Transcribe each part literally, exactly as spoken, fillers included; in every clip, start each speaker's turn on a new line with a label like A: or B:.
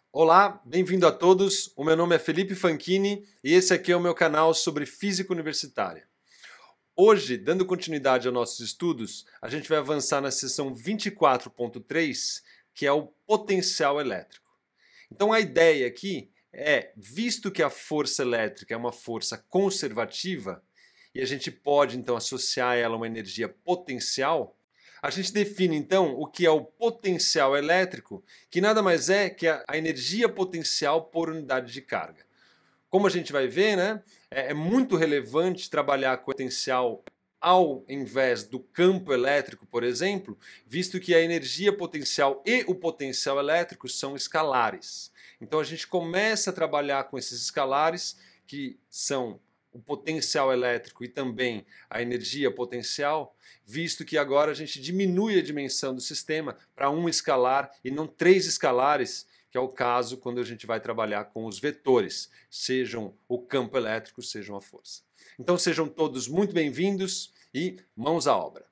A: Olá, bem-vindo a todos. O meu nome é Felipe Fanchini e esse aqui é o meu canal sobre física universitária. Hoje, dando continuidade aos nossos estudos, a gente vai avançar na seção vinte e quatro ponto três, que é o potencial elétrico. Então a ideia aqui é, visto que a força elétrica é uma força conservativa e a gente pode então associar ela a uma energia potencial, a gente define então o que é o potencial elétrico, que nada mais é que a energia potencial por unidade de carga. Como a gente vai ver, né, é muito relevante trabalhar com potencial ao invés do campo elétrico, por exemplo, visto que a energia potencial e o potencial elétrico são escalares. Então a gente começa a trabalhar com esses escalares, que são o potencial elétrico e também a energia potencial, visto que agora a gente diminui a dimensão do sistema para um escalar e não três escalares, que é o caso quando a gente vai trabalhar com os vetores, sejam o campo elétrico, sejam a força. Então sejam todos muito bem-vindos e mãos à obra.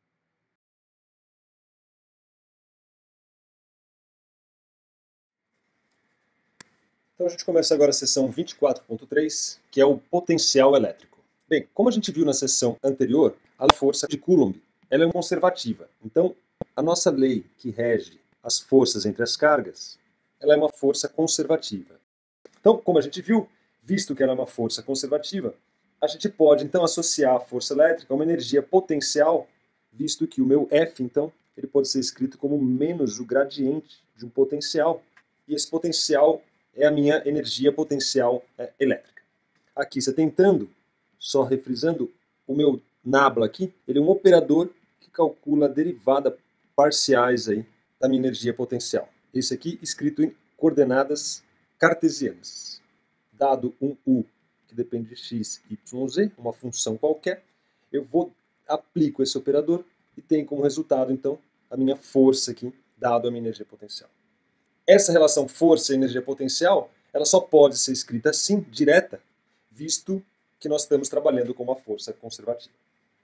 A: Então a gente começa agora a seção vinte e quatro ponto três, que é o potencial elétrico. Bem, como a gente viu na seção anterior, a força de Coulomb ela é conservativa. Então, a nossa lei que rege as forças entre as cargas, ela é uma força conservativa. Então, como a gente viu, visto que ela é uma força conservativa, a gente pode então associar a força elétrica a uma energia potencial, visto que o meu F, então, ele pode ser escrito como menos o gradiente de um potencial, e esse potencial é a minha energia potencial é, elétrica. Aqui você tentando, só refrisando, o meu nabla aqui, ele é um operador que calcula a derivada parciais aí da minha energia potencial. Esse aqui escrito em coordenadas cartesianas. Dado um U que depende de x, y, z, uma função qualquer, eu vou aplico esse operador e tenho como resultado, então, a minha força aqui, dado a minha energia potencial. Essa relação força e energia potencial, ela só pode ser escrita assim, direta, visto que nós estamos trabalhando com uma força conservativa.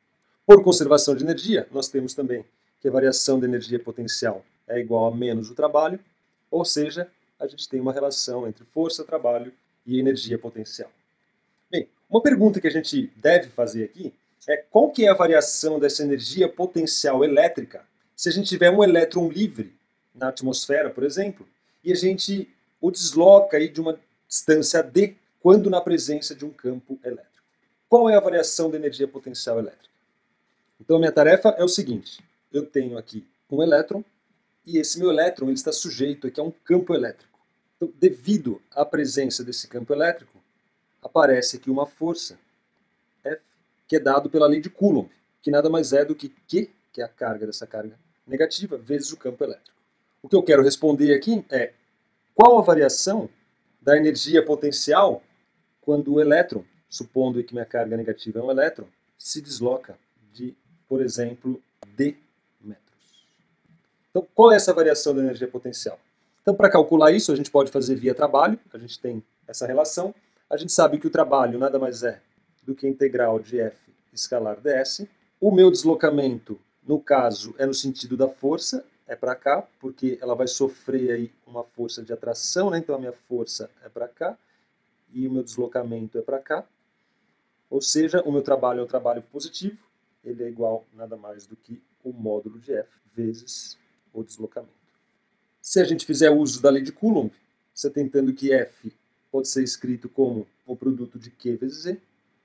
A: Por conservação de energia, nós temos também que a variação da energia potencial é igual a menos o trabalho, ou seja, a gente tem uma relação entre força, trabalho e energia potencial. Bem, uma pergunta que a gente deve fazer aqui é qual que é a variação dessa energia potencial elétrica se a gente tiver um elétron livre na atmosfera, por exemplo, e a gente o desloca aí de uma distância d quando na presença de um campo elétrico. Qual é a variação da energia potencial elétrica? Então a minha tarefa é o seguinte, eu tenho aqui um elétron e esse meu elétron ele está sujeito aqui a um campo elétrico. Então, devido à presença desse campo elétrico, aparece aqui uma força F, que é dado pela lei de Coulomb, que nada mais é do que Q, que é a carga dessa carga negativa, vezes o campo elétrico. O que eu quero responder aqui é qual a variação da energia potencial quando o elétron, supondo que minha carga negativa é um elétron, se desloca de, por exemplo, d metros. Então, qual é essa variação da energia potencial? Então, para calcular isso, a gente pode fazer via trabalho, a gente tem essa relação. A gente sabe que o trabalho nada mais é do que a integral de F escalar ds. O meu deslocamento, no caso, é no sentido da força, é para cá, porque ela vai sofrer aí uma força de atração, né? Então a minha força é para cá e o meu deslocamento é para cá. Ou seja, o meu trabalho é um trabalho positivo, ele é igual nada mais do que o módulo de F vezes o deslocamento. Se a gente fizer uso da lei de Coulomb, você tentando que F pode ser escrito como o produto de Q vezes Z,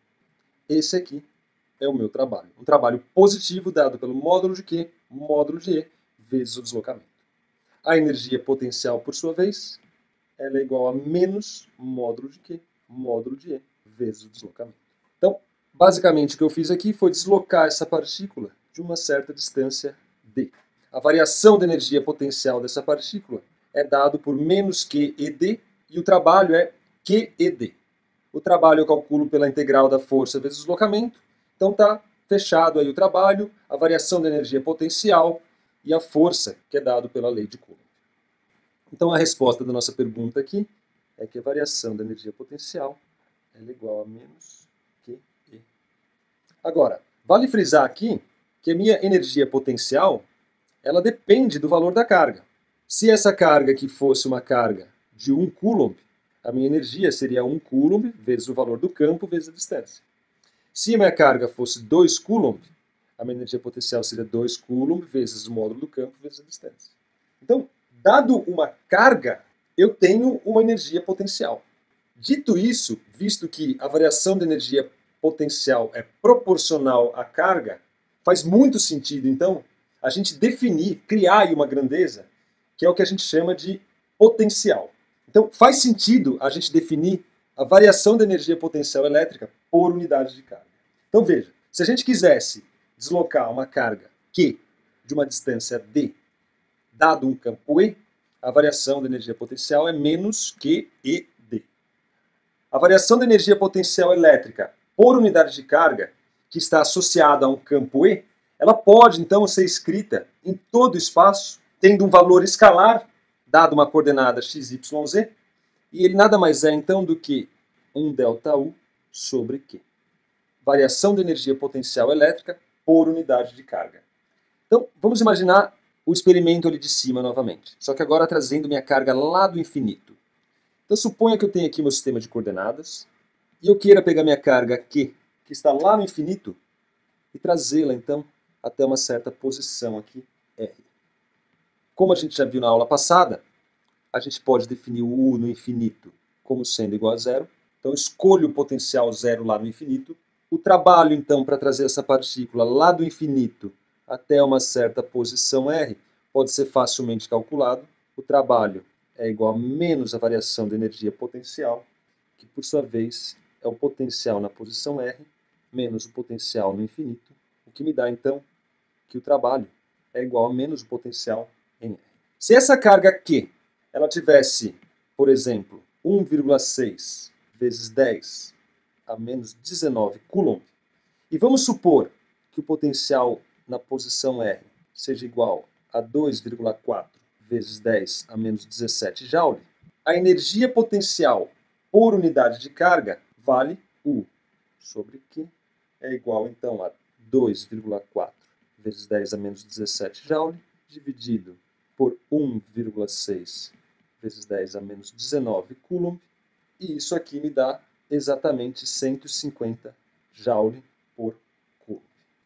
A: esse aqui é o meu trabalho. Um trabalho positivo dado pelo módulo de Q, módulo de E, vezes o deslocamento. A energia potencial, por sua vez, ela é igual a menos módulo de Q, módulo de E, vezes o deslocamento. Então, basicamente o que eu fiz aqui foi deslocar essa partícula de uma certa distância d. A variação da energia potencial dessa partícula é dado por menos Q E D e o trabalho é Q E D. O trabalho eu calculo pela integral da força vezes o deslocamento. Então está fechado aí o trabalho, a variação da energia potencial e a força, que é dado pela lei de Coulomb. Então a resposta da nossa pergunta aqui é que a variação da energia potencial é igual a menos Q E. Agora, vale frisar aqui que a minha energia potencial ela depende do valor da carga. Se essa carga aqui fosse uma carga de um coulomb, a minha energia seria um coulomb vezes o valor do campo vezes a distância. Se a minha carga fosse dois coulomb, a minha energia potencial seria dois coulomb vezes o módulo do campo vezes a distância. Então, dado uma carga, eu tenho uma energia potencial. Dito isso, visto que a variação de energia potencial é proporcional à carga, faz muito sentido, então, a gente definir, criar aí uma grandeza, que é o que a gente chama de potencial. Então, faz sentido a gente definir a variação da energia potencial elétrica por unidade de carga. Então, veja, se a gente quisesse deslocar uma carga Q de uma distância D, dado um campo E, a variação da energia potencial é menos Q E D. A variação da energia potencial elétrica por unidade de carga, que está associada a um campo E, ela pode, então, ser escrita em todo o espaço, tendo um valor escalar, dado uma coordenada x, y, z, e ele nada mais é, então, do que um ΔU sobre Q. Variação da energia potencial elétrica por unidade de carga. Então, vamos imaginar o experimento ali de cima novamente, só que agora trazendo minha carga lá do infinito. Então, suponha que eu tenho aqui meu sistema de coordenadas, e eu queira pegar minha carga Q, que está lá no infinito, e trazê-la, então, até uma certa posição aqui, R. Como a gente já viu na aula passada, a gente pode definir o U no infinito como sendo igual a zero. Então, escolho o potencial zero lá no infinito. O trabalho, então, para trazer essa partícula lá do infinito até uma certa posição R pode ser facilmente calculado. O trabalho é igual a menos a variação de energia potencial, que, por sua vez, é o potencial na posição R, menos o potencial no infinito, o que me dá, então, que o trabalho é igual a menos o potencial em R. Se essa carga Q ela tivesse, por exemplo, um vírgula seis vezes dez a menos dezenove coulomb, e vamos supor que o potencial na posição R seja igual a dois vírgula quatro vezes dez a menos dezessete joule, a energia potencial por unidade de carga vale U sobre Q, é igual, então, a dois vírgula quatro vezes dez a menos dezessete joule, dividido por um vírgula seis vezes dez a menos dezenove coulomb, e isso aqui me dá exatamente cento e cinquenta joule por coulomb.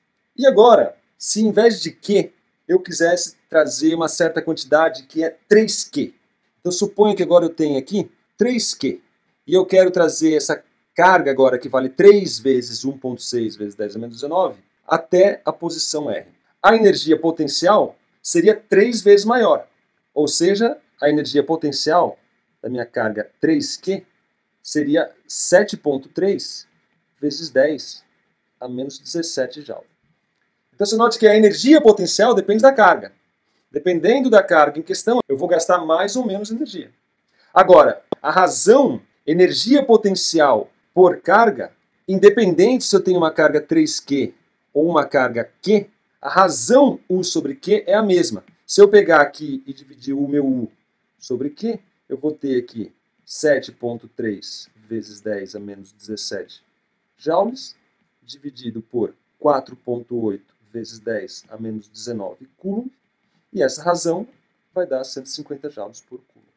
A: E agora, se em vez de Q, eu quisesse trazer uma certa quantidade que é três Q. Então, suponho que agora eu tenho aqui três Q, e eu quero trazer essa carga agora que vale três vezes um vírgula seis vezes dez a menos dezenove até a posição R. A energia potencial seria três vezes maior, ou seja, a energia potencial da minha carga três Q seria sete vírgula três vezes dez a menos dezessete joule. Então, você note que a energia potencial depende da carga. Dependendo da carga em questão, eu vou gastar mais ou menos energia. Agora, a razão, energia potencial por carga, independente se eu tenho uma carga três Q ou uma carga Q, a razão U sobre Q é a mesma. Se eu pegar aqui e dividir o meu U sobre Q, eu vou ter aqui sete vírgula três vezes dez a menos dezessete joules, dividido por quatro vírgula oito vezes dez a menos dezenove coulomb, e essa razão vai dar cento e cinquenta joules por coulomb.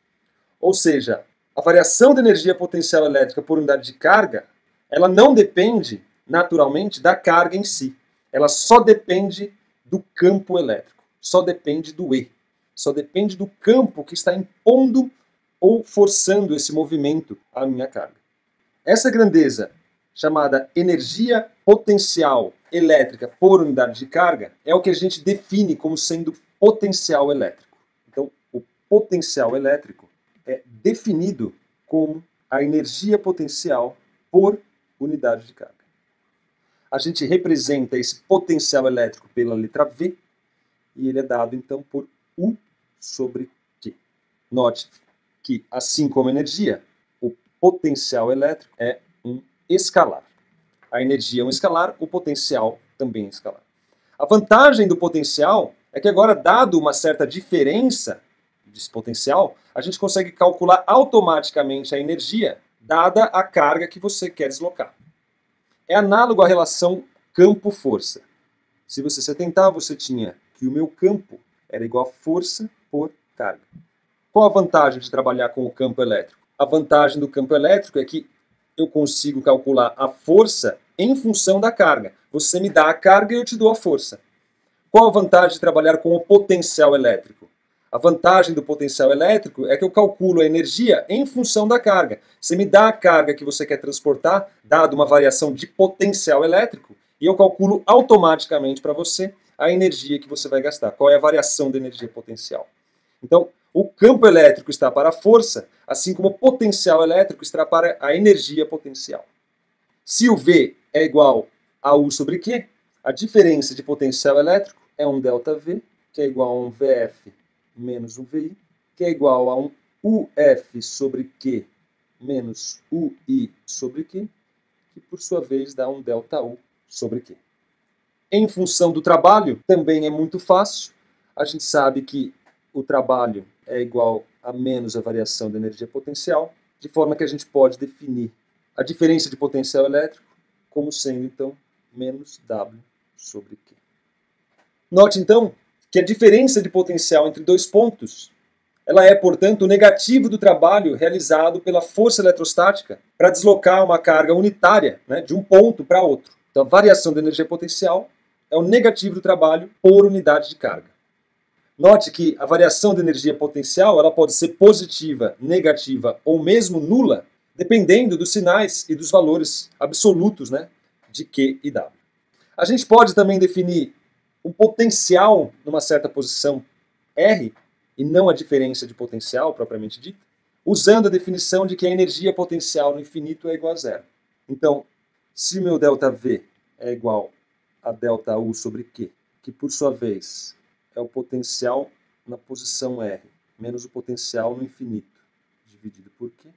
A: Ou seja, a variação da energia potencial elétrica por unidade de carga, ela não depende, naturalmente, da carga em si. Ela só depende do campo elétrico, só depende do E, só depende do campo que está impondo ou forçando esse movimento à minha carga. Essa grandeza, chamada energia potencial elétrica por unidade de carga, é o que a gente define como sendo potencial elétrico. Então, o potencial elétrico é definido como a energia potencial por unidade de carga. A gente representa esse potencial elétrico pela letra V, e ele é dado, então, por U sobre Q. Note que, assim como a energia, o potencial elétrico é um escalar. A energia é um escalar, o potencial também é escalar. A vantagem do potencial é que agora, dado uma certa diferença desse potencial, a gente consegue calcular automaticamente a energia dada a carga que você quer deslocar. É análogo à relação campo-força. Se você se atentar, você tinha que o meu campo era igual a força por carga. Qual a vantagem de trabalhar com o campo elétrico? A vantagem do campo elétrico é que eu consigo calcular a força em função da carga. Você me dá a carga e eu te dou a força. Qual a vantagem de trabalhar com o potencial elétrico? A vantagem do potencial elétrico é que eu calculo a energia em função da carga. Você me dá a carga que você quer transportar, dado uma variação de potencial elétrico, e eu calculo automaticamente para você a energia que você vai gastar. Qual é a variação da energia potencial? Então, o campo elétrico está para a força, assim como o potencial elétrico está para a energia potencial. Se o V é igual a U sobre Q, a diferença de potencial elétrico é um ΔV, que é igual a um V F menos um V I, que é igual a um U F sobre Q menos U I sobre Q, que por sua vez dá um ΔU sobre Q. Em função do trabalho, também é muito fácil. A gente sabe que o trabalho é igual a menos a variação da energia potencial, de forma que a gente pode definir a diferença de potencial elétrico como sendo, então, menos W sobre Q. Note, então, que a diferença de potencial entre dois pontos, ela é, portanto, o negativo do trabalho realizado pela força eletrostática para deslocar uma carga unitária, né, de um ponto para outro. Então, a variação da energia potencial é o negativo do trabalho por unidade de carga. Note que a variação da energia potencial ela pode ser positiva, negativa ou mesmo nula, dependendo dos sinais e dos valores absolutos, né, de Q e W. A gente pode também definir um potencial numa certa posição R, e não a diferença de potencial propriamente dita, usando a definição de que a energia potencial no infinito é igual a zero. Então, se o meu ΔV é igual a ΔU sobre Q, que por sua vez é o potencial na posição R, menos o potencial no infinito, dividido por Q.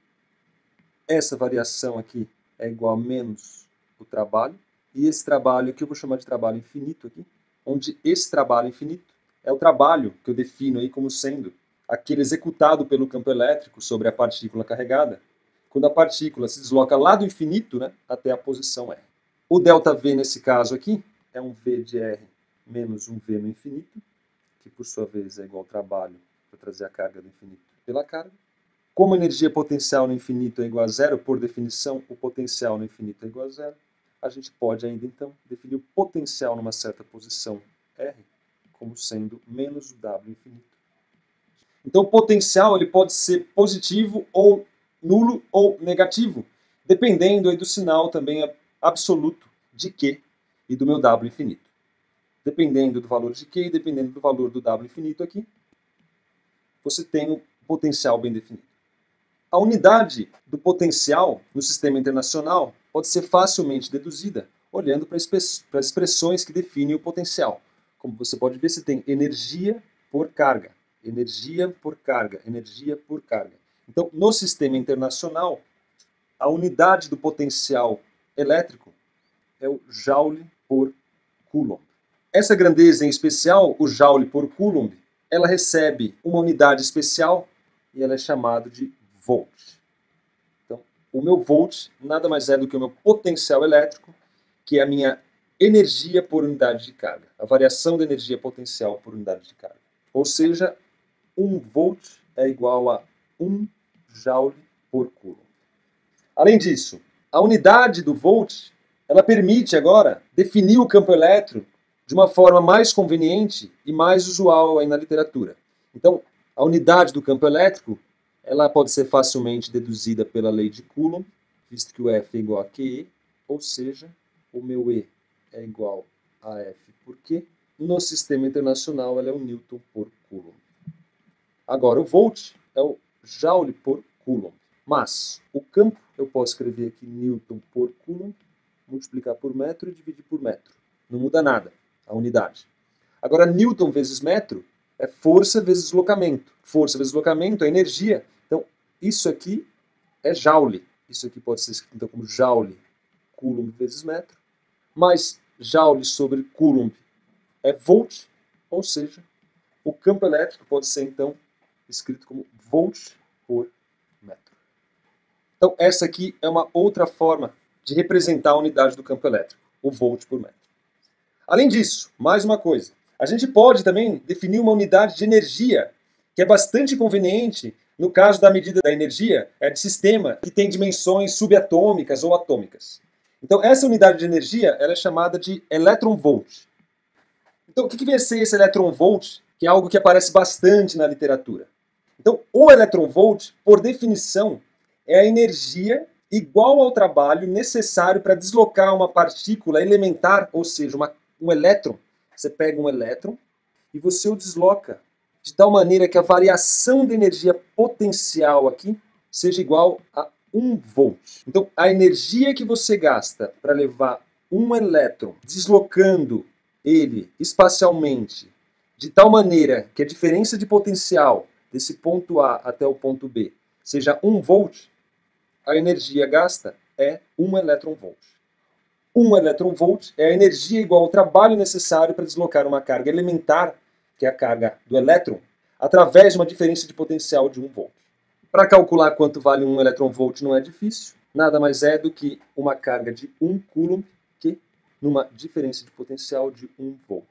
A: Essa variação aqui é igual a menos o trabalho, e esse trabalho aqui eu vou chamar de trabalho infinito aqui, onde esse trabalho infinito é o trabalho que eu defino aí como sendo aquele executado pelo campo elétrico sobre a partícula carregada, quando a partícula se desloca lá do infinito, né, até a posição R. O ΔV nesse caso aqui é um V de R menos um V no infinito, que por sua vez é igual ao trabalho para trazer a carga do infinito pela carga. Como a energia potencial no infinito é igual a zero, por definição, o potencial no infinito é igual a zero, a gente pode ainda então definir o potencial numa certa posição R como sendo menos o W infinito. Então o potencial ele pode ser positivo ou nulo ou negativo, dependendo aí do sinal também absoluto de Q e do meu W infinito. Dependendo do valor de Q e dependendo do valor do W infinito aqui, você tem o potencial bem definido. A unidade do potencial no sistema internacional pode ser facilmente deduzida olhando para as expressões que definem o potencial. Como você pode ver, você tem energia por carga, energia por carga, energia por carga. Então, no sistema internacional, a unidade do potencial elétrico é o Joule por Coulomb. Essa grandeza em especial, o Joule por Coulomb, ela recebe uma unidade especial e ela é chamada de Volt. Então, o meu Volt nada mais é do que o meu potencial elétrico, que é a minha energia por unidade de carga, a variação da energia potencial por unidade de carga. Ou seja, um Volt é igual a um Joule por Coulomb. Além disso, a unidade do Volt, ela permite agora definir o campo elétrico de uma forma mais conveniente e mais usual aí na literatura. Então, a unidade do campo elétrico, ela pode ser facilmente deduzida pela lei de Coulomb, visto que o F é igual a Q E, ou seja, o meu E é igual a F por Q. No sistema internacional, ela é o Newton por Coulomb. Agora, o Volt é o Joule por Coulomb. Mas o campo, eu posso escrever aqui Newton por Coulomb, multiplicar por metro e dividir por metro. Não muda nada a unidade. Agora, Newton vezes metro é força vezes deslocamento. Força vezes deslocamento é energia. Então, isso aqui é Joule. Isso aqui pode ser escrito então, como Joule Coulomb vezes metro. Mas Joule sobre Coulomb é Volt, ou seja, o campo elétrico pode ser então escrito como Volt por metro. Então, essa aqui é uma outra forma de representar a unidade do campo elétrico, o Volt por metro. Além disso, mais uma coisa, a gente pode também definir uma unidade de energia, que é bastante conveniente no caso da medida da energia é de sistema que tem dimensões subatômicas ou atômicas. Então, essa unidade de energia ela é chamada de elétron-volt. Então, o que vem a ser esse elétron-volt, que é algo que aparece bastante na literatura? Então, o elétron-volt, por definição, é a energia igual ao trabalho necessário para deslocar uma partícula elementar, ou seja, uma, um elétron. Você pega um elétron e você o desloca de tal maneira que a variação de energia potencial aqui seja igual a um volt. Então, a energia que você gasta para levar um elétron deslocando ele espacialmente de tal maneira que a diferença de potencial desse ponto A até o ponto B seja um volt, a energia gasta é um elétron-volt. um elétron-volt é a energia igual ao trabalho necessário para deslocar uma carga elementar, que é a carga do elétron, através de uma diferença de potencial de um volt. Para calcular quanto vale um elétron-volt não é difícil, nada mais é do que uma carga de um coulomb, que numa diferença de potencial de um volt,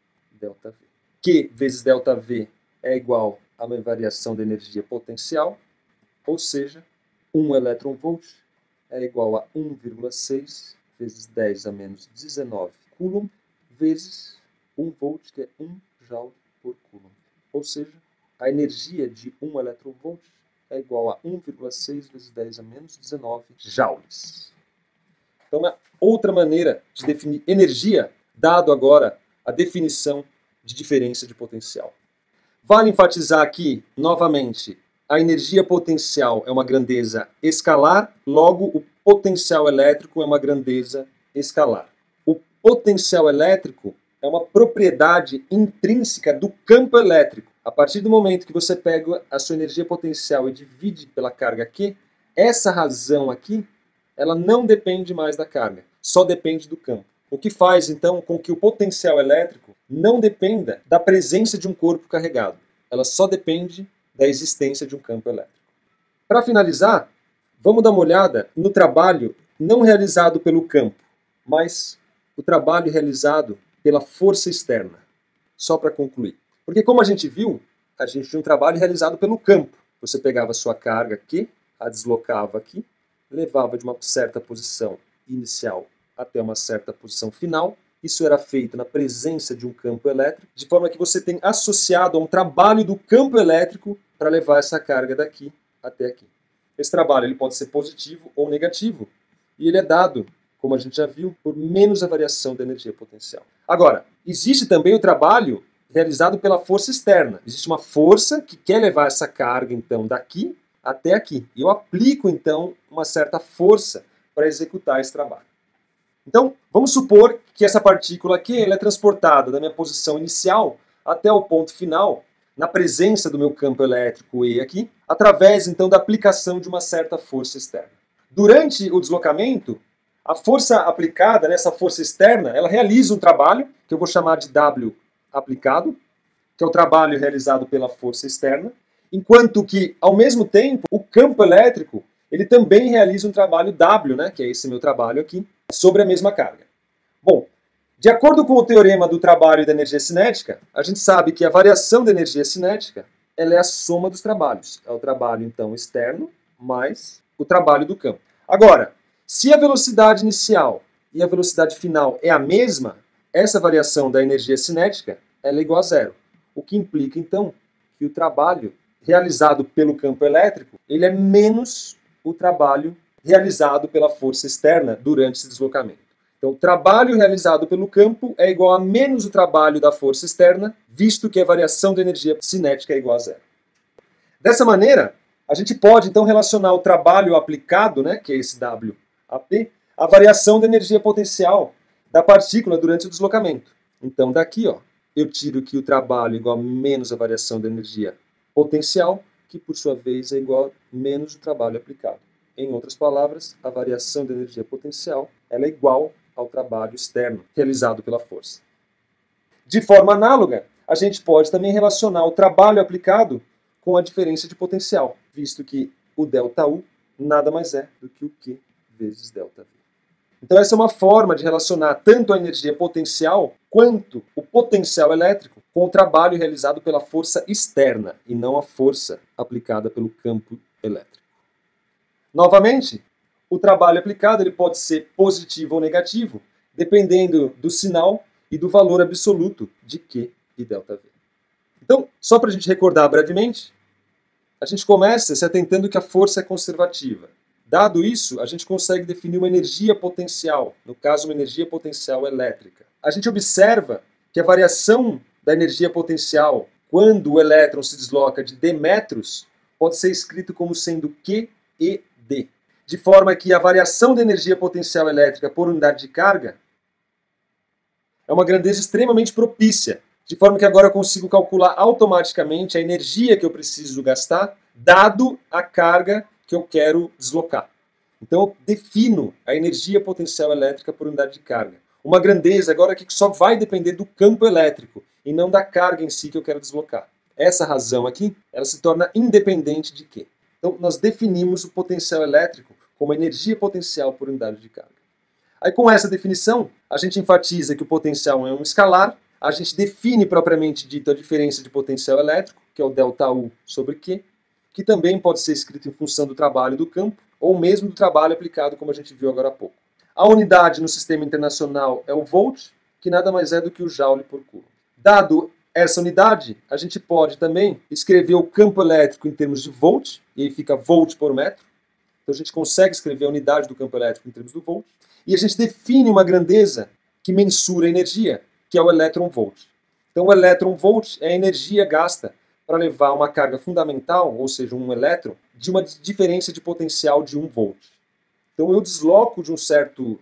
A: ΔV. Q vezes ΔV é igual a uma variação da energia potencial, ou seja, um elétron-volt é igual a um vírgula seis vezes dez a menos dezenove coulomb, vezes um volt, que é um joule por coulomb. Ou seja, a energia de um elétron-volt é igual a um vírgula seis vezes dez a menos dezenove joules. Então, é outra maneira de definir energia, dado agora a definição de diferença de potencial. Vale enfatizar aqui, novamente, a energia potencial é uma grandeza escalar, logo o potencial elétrico é uma grandeza escalar. O potencial elétrico é uma propriedade intrínseca do campo elétrico. A partir do momento que você pega a sua energia potencial e divide pela carga Q, essa razão aqui, ela não depende mais da carga, só depende do campo. O que faz, então, com que o potencial elétrico não dependa da presença de um corpo carregado. Ela só depende da existência de um campo elétrico. Para finalizar, vamos dar uma olhada no trabalho não realizado pelo campo, mas o trabalho realizado pela força externa. Só para concluir. Porque como a gente viu, a gente tinha um trabalho realizado pelo campo. Você pegava a sua carga aqui, a deslocava aqui, levava de uma certa posição inicial até uma certa posição final. Isso era feito na presença de um campo elétrico, de forma que você tem associado a um trabalho do campo elétrico para levar essa carga daqui até aqui. Esse trabalho ele pode ser positivo ou negativo, e ele é dado, como a gente já viu, por menos a variação da energia potencial. Agora, existe também o trabalho realizado pela força externa. Existe uma força que quer levar essa carga, então, daqui até aqui. E eu aplico, então, uma certa força para executar esse trabalho. Então, vamos supor que essa partícula aqui ela é transportada da minha posição inicial até o ponto final, na presença do meu campo elétrico E aqui, através, então, da aplicação de uma certa força externa. Durante o deslocamento, a força aplicada, nessa força externa, ela realiza um trabalho, que eu vou chamar de W aplicado, que é o trabalho realizado pela força externa, enquanto que, ao mesmo tempo, o campo elétrico ele também realiza um trabalho W, né, que é esse meu trabalho aqui, sobre a mesma carga. Bom, de acordo com o teorema do trabalho e da energia cinética, a gente sabe que a variação da energia cinética ela é a soma dos trabalhos. É o trabalho, então, externo mais o trabalho do campo. Agora, se a velocidade inicial e a velocidade final é a mesma, essa variação da energia cinética ela é igual a zero. O que implica, então, que o trabalho realizado pelo campo elétrico ele é menos o trabalho realizado pela força externa durante esse deslocamento. Então, o trabalho realizado pelo campo é igual a menos o trabalho da força externa, visto que a variação da energia cinética é igual a zero. Dessa maneira, a gente pode, então, relacionar o trabalho aplicado, né, que é esse W A P, à variação da energia potencial da partícula durante o deslocamento. Então, daqui, ó, eu tiro que o trabalho é igual a menos a variação da energia potencial, que, por sua vez, é igual a menos o trabalho aplicado. Em outras palavras, a variação da energia potencial ela é igual ao trabalho externo realizado pela força. De forma análoga, a gente pode também relacionar o trabalho aplicado com a diferença de potencial, visto que o ΔU nada mais é do que o Q vezes ΔV. Então essa é uma forma de relacionar tanto a energia potencial quanto o potencial elétrico com com o trabalho realizado pela força externa e não a força aplicada pelo campo elétrico. Novamente, o trabalho aplicado ele pode ser positivo ou negativo, dependendo do sinal e do valor absoluto de Q e ΔV. Então, só para a gente recordar brevemente, a gente começa se atentando que a força é conservativa. Dado isso, a gente consegue definir uma energia potencial, no caso, uma energia potencial elétrica. A gente observa que a variação da energia potencial quando o elétron se desloca de d metros pode ser escrito como sendo Q E D, de forma que a variação da energia potencial elétrica por unidade de carga é uma grandeza extremamente propícia, de forma que agora eu consigo calcular automaticamente a energia que eu preciso gastar, dado a carga que eu quero deslocar. Então eu defino a energia potencial elétrica por unidade de carga. Uma grandeza agora que só vai depender do campo elétrico e não da carga em si que eu quero deslocar. Essa razão aqui, ela se torna independente de Q. Então nós definimos o potencial elétrico como energia potencial por unidade de carga. Aí com essa definição, a gente enfatiza que o potencial é um escalar, a gente define propriamente dito a diferença de potencial elétrico, que é o ΔU sobre Q, que também pode ser escrito em função do trabalho do campo, ou mesmo do trabalho aplicado, como a gente viu agora há pouco. A unidade no sistema internacional é o volt, que nada mais é do que o joule por coulomb. Dado essa unidade, a gente pode também escrever o campo elétrico em termos de volt, e aí fica volt por metro. Então a gente consegue escrever a unidade do campo elétrico em termos do volt, e a gente define uma grandeza que mensura a energia, que é o elétron-volt. Então o elétron-volt é a energia gasta para levar uma carga fundamental, ou seja, um elétron, de uma diferença de potencial de um volt. Então eu desloco de um certo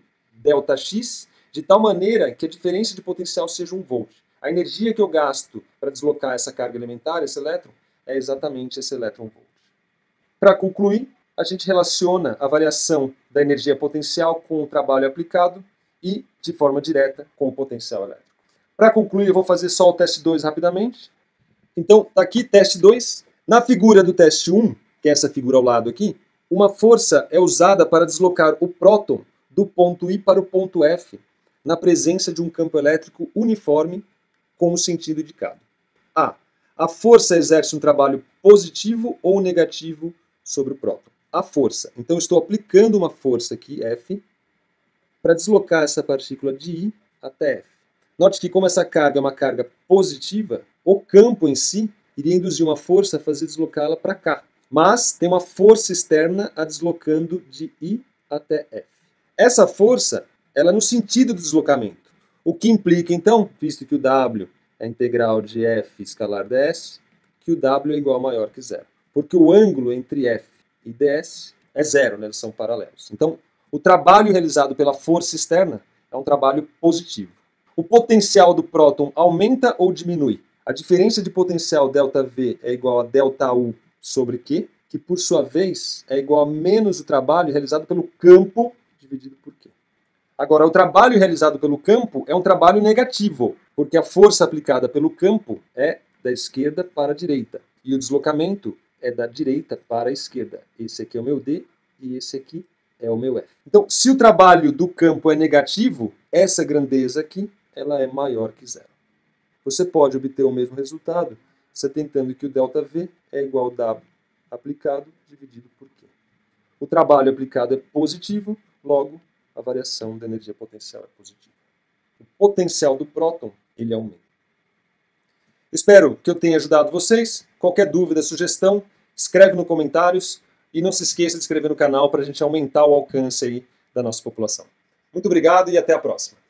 A: ΔX, de tal maneira que a diferença de potencial seja um volt. A energia que eu gasto para deslocar essa carga elementar, esse elétron, é exatamente esse elétron-volt. Para concluir, a gente relaciona a variação da energia potencial com o trabalho aplicado e, de forma direta, com o potencial elétrico. Para concluir, eu vou fazer só o teste dois rapidamente. Então, está aqui teste dois. Na figura do teste um, que é essa figura ao lado aqui, uma força é usada para deslocar o próton do ponto I para o ponto F, na presença de um campo elétrico uniforme com o sentido indicado. A. A força exerce um trabalho positivo ou negativo sobre o próton. A força. Então, estou aplicando uma força aqui, F, para deslocar essa partícula de I até F. Note que como essa carga é uma carga positiva, o campo em si iria induzir uma força a fazer deslocá-la para cá. Mas tem uma força externa a deslocando de I até F. Essa força ela é no sentido do deslocamento. O que implica, então, visto que o W é a integral de F escalar ds, que o W é igual a maior que zero. Porque o ângulo entre F e ds é zero, né? Eles são paralelos. Então, o trabalho realizado pela força externa é um trabalho positivo. O potencial do próton aumenta ou diminui? A diferença de potencial ΔV é igual a ΔU sobre Q, que por sua vez é igual a menos o trabalho realizado pelo campo dividido por Q. Agora, o trabalho realizado pelo campo é um trabalho negativo, porque a força aplicada pelo campo é da esquerda para a direita, e o deslocamento é da direita para a esquerda. Esse aqui é o meu D e esse aqui é o meu F. Então, se o trabalho do campo é negativo, essa grandeza aqui ela é maior que zero. Você pode obter o mesmo resultado se atentando que o ΔV é igual ao W aplicado dividido por Q. O trabalho aplicado é positivo, logo a variação da energia potencial é positiva. O potencial do próton ele aumenta. Espero que eu tenha ajudado vocês. Qualquer dúvida, sugestão, escreve nos comentários e não se esqueça de inscrever no canal para a gente aumentar o alcance aí da nossa população. Muito obrigado e até a próxima.